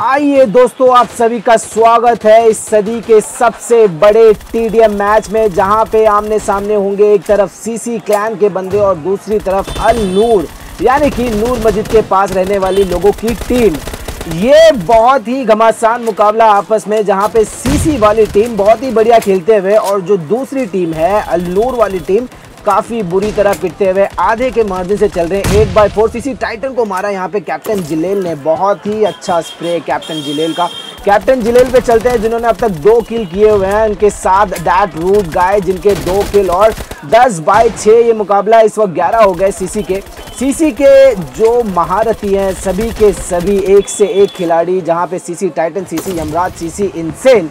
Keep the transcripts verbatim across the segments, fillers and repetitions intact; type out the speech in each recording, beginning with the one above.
आइए दोस्तों, आप सभी का स्वागत है इस सदी के सबसे बड़े टीडीएम मैच में, जहां पे आमने सामने होंगे एक तरफ सीसी क्लैन के बंदे और दूसरी तरफ अल नूर यानी कि नूर मस्जिद के पास रहने वाली लोगों की टीम। ये बहुत ही घमासान मुकाबला आपस में, जहां पे सीसी वाली टीम बहुत ही बढ़िया खेलते हुए और जो दूसरी टीम है अल नूर वाली टीम काफी बुरी तरह पिटते हुए आधे के मार्जिन से चल रहे हैं। Eight by four CC Titan को मारा यहाँ पे कैप्टन जिलेल ने, बहुत ही अच्छा स्प्रे कैप्टन जिलेल का। कैप्टन जिलेल पे चलते हैं जिन्होंने अब तक दो किल किए हुए हैं, उनके साथ दैट रूट गाय जिनके दो किल और दस बाय छः ये मुकाबला इस वक्त ग्यारह हो गए सीसी के। सीसी के जो महारथी हैं सभी के सभी एक से एक खिलाड़ी, जहाँ पे CC Titan, CC Yamraj, CC Insane,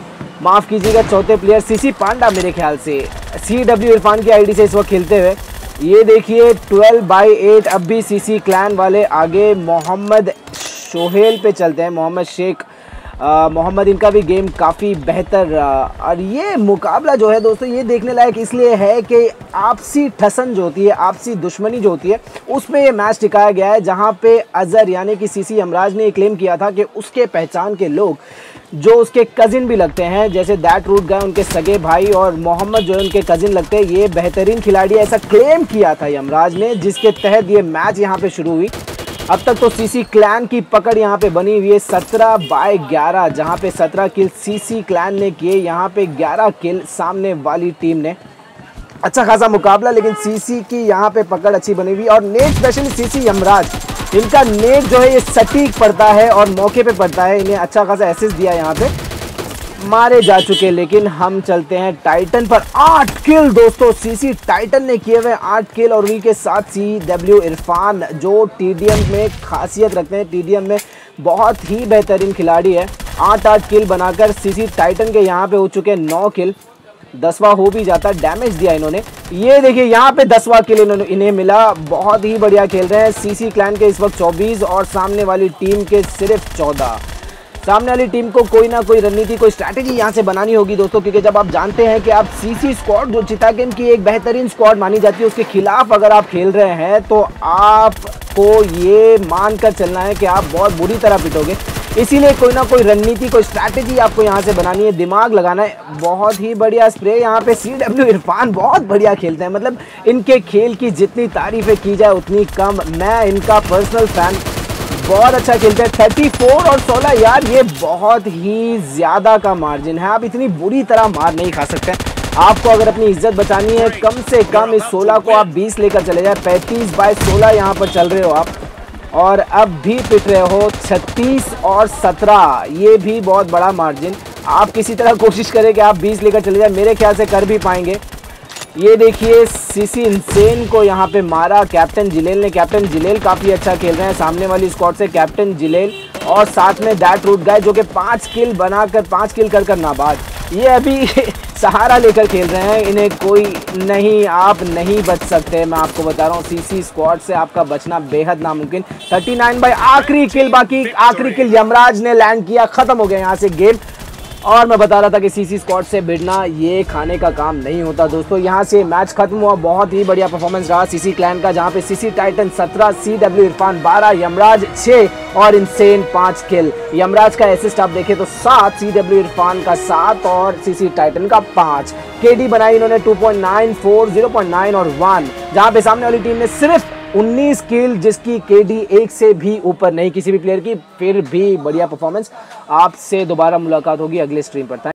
माफ कीजिएगा चौथे प्लेयर सीसी पांडा मेरे ख्याल से सी डब्ल्यू इरफान की आईडी से इस वक्त खेलते हुए। ये देखिए ट्वेल्व बाई एट अब भी सीसी क्लैन वाले आगे। मोहम्मद शोहेल पे चलते हैं, मोहम्मद शेख मोहम्मद, इनका भी गेम काफ़ी बेहतर। और ये मुकाबला जो है दोस्तों ये देखने लायक इसलिए है कि आपसी ठसन जो होती है, आपसी दुश्मनी जो होती है, उसमें ये मैच टिकाया गया है, जहाँ पे अजहर यानी कि सीसी यमराज ने क्लेम किया था कि उसके पहचान के लोग जो उसके कज़िन भी लगते हैं, जैसे दैट रूट गए उनके सगे भाई और मोहम्मद जो है उनके कज़िन लगते हैं, ये बेहतरीन खिलाड़ी, ऐसा क्लेम किया था यमराज ने, जिसके तहत ये मैच यहाँ पे शुरू हुई। अब तक तो सीसी क्लैन की पकड़ यहाँ पे बनी हुई है सत्रह बाय ग्यारह, जहाँ पे सत्रह किल सीसी क्लैन ने किए, यहाँ पे ग्यारह किल सामने वाली टीम ने। अच्छा खासा मुकाबला, लेकिन सीसी की यहाँ पे पकड़ अच्छी बनी हुई और नेट स्पेशली सीसी यमराज, इनका नेट जो है ये सटीक पड़ता है और मौके पे पड़ता है, इन्हें अच्छा खासा एसिस्ट दिया यहाँ पे, मारे जा चुके। लेकिन हम चलते हैं टाइटन पर। आठ किल दोस्तों सीसी टाइटन ने किए हुए, आठ किल, और उन्हीं के साथ सी डब्ल्यू इरफान जो टीडीएम में खासियत रखते हैं, टीडीएम में बहुत ही बेहतरीन खिलाड़ी है। आठ आठ किल बनाकर सीसी टाइटन के यहाँ पे हो चुके हैं नौ किल, दसवां हो भी जाता, डैमेज दिया इन्होंने। ये देखिए यहाँ पे दसवां किल इन्होंने इन्हें मिला, बहुत ही बढ़िया खेल रहे हैं। सीसी क्लैन के इस वक्त चौबीस और सामने वाली टीम के सिर्फ चौदह। सामने वाली टीम को कोई ना कोई रणनीति, कोई स्ट्रैटेजी यहाँ से बनानी होगी दोस्तों, क्योंकि जब आप जानते हैं कि आप सीसी स्क्वाड जो चिता गेम की एक बेहतरीन स्क्वाड मानी जाती है, उसके खिलाफ अगर आप खेल रहे हैं तो आपको ये मानकर चलना है कि आप बहुत बुरी तरह पिटोगे। इसीलिए कोई ना कोई रणनीति, कोई स्ट्रैटेजी आपको यहाँ से बनानी है, दिमाग लगाना है। बहुत ही बढ़िया स्प्रे यहाँ पे सी डब्ल्यू इरफान बहुत बढ़िया खेलते हैं, मतलब इनके खेल की जितनी तारीफें की जाए उतनी कम। मैं इनका पर्सनल फैन, बहुत अच्छा खेलते हैं। चौंतीस और सोलह यार, ये बहुत ही ज़्यादा का मार्जिन है, आप इतनी बुरी तरह मार नहीं खा सकते। आपको अगर अपनी इज्जत बचानी है, कम से कम इस सोलह को आप बीस लेकर चले जाए। पैंतीस बाय सोलह यहाँ पर चल रहे हो आप और अब भी पिट रहे हो छत्तीस और सत्रह, ये भी बहुत बड़ा मार्जिन। आप किसी तरह कोशिश करें कि आप बीस लेकर चले जाए, मेरे ख्याल से कर भी पाएंगे। ये देखिए सीसी इंसेन को यहाँ पे मारा कैप्टन जिलेल ने। कैप्टन जिलेल काफ़ी अच्छा खेल रहे हैं सामने वाली स्क्वाड से, कैप्टन जिलेल और साथ में दैट रूट गाय जो कि पाँच किल बनाकर पाँच किल कर कर नाबाद, ये अभी सहारा लेकर खेल रहे हैं। इन्हें कोई नहीं, आप नहीं बच सकते, मैं आपको बता रहा हूँ। सीसी स्क्वाड से आपका बचना बेहद नामुमकिन। उनतालीस बाई आखिरी किल, बाकी आखिरी किल यमराज ने लैंड किया, खत्म हो गया यहाँ से गेम। और मैं बता रहा था कि सीसी स्क्वाड से भिड़ना ये खाने का काम नहीं होता दोस्तों। यहाँ से मैच खत्म हुआ, बहुत ही बढ़िया परफॉर्मेंस रहा सीसी क्लैन का, जहाँ पे सीसी टाइटन सत्रह, सी डब्ल्यू इरफान बारह, यमराज छः और इंसेन पाँच किल। यमराज का असिस्ट आप देखें तो सात, सी डब्ल्यू इरफान का सात और सीसी टाइटन का पाँच। केडी बनाई इन्होंने two point nine four, zero point nine और वन, जहाँ पे सामने वाली टीम ने सिर्फ उन्नीस किल, जिसकी केडी एक से भी ऊपर नहीं किसी भी प्लेयर की। फिर भी बढ़िया परफॉर्मेंस। आपसे दोबारा मुलाकात होगी अगले स्ट्रीम पर।